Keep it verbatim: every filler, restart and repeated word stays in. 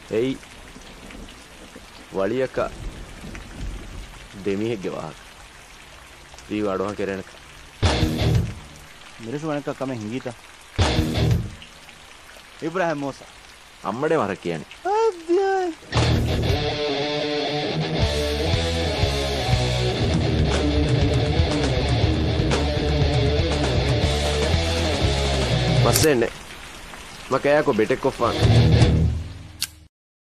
එයි වලියක දෙමිහෙක්ගේ වාහක ඊ වඩුව කෙරෙනක මිරිසු වණක කම හිඟීතා ඉබ්‍රාහිම් මෝසා අම්මඩේ වර කියන්නේ අධ්‍යය පස්සේ එන්නේ මම කෑයකෝ බෙටෙක් කොෆාන්